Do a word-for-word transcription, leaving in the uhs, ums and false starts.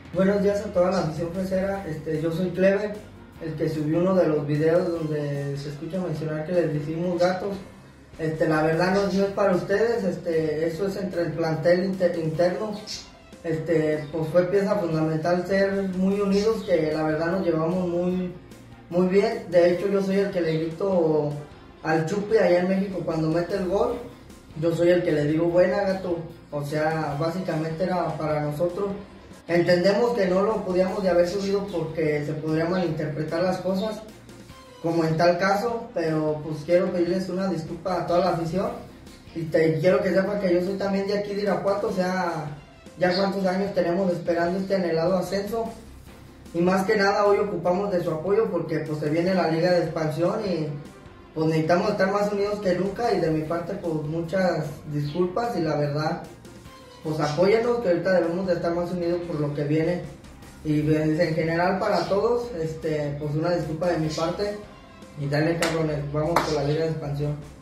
Buenos días a toda la afición fresera. Este, yo soy Clever, el que subió uno de los videos donde se escucha mencionar que les decimos gatos. Este, la verdad no, no es para ustedes, este, eso es entre el plantel inter, interno. Este, pues fue pieza fundamental ser muy unidos, que la verdad nos llevamos muy, muy bien. De hecho, yo soy el que le grito al Chupi allá en México cuando mete el gol. Yo soy el que le digo buena, gato. O sea, básicamente era para nosotros. Entendemos que no lo podíamos de haber subido porque se podrían malinterpretar las cosas, como en tal caso, pero pues quiero pedirles una disculpa a toda la afición y te, quiero que sepan que yo soy también de aquí de Irapuato. O sea, ya cuántos años tenemos esperando este anhelado ascenso, y más que nada hoy ocupamos de su apoyo porque pues se viene la liga de expansión y pues necesitamos estar más unidos que nunca. Y de mi parte pues muchas disculpas, y la verdad pues apóyanos, que ahorita debemos de estar más unidos por lo que viene. Y pues, en general para todos, este, pues una disculpa de mi parte, y dale cabrones, vamos por la liga de expansión.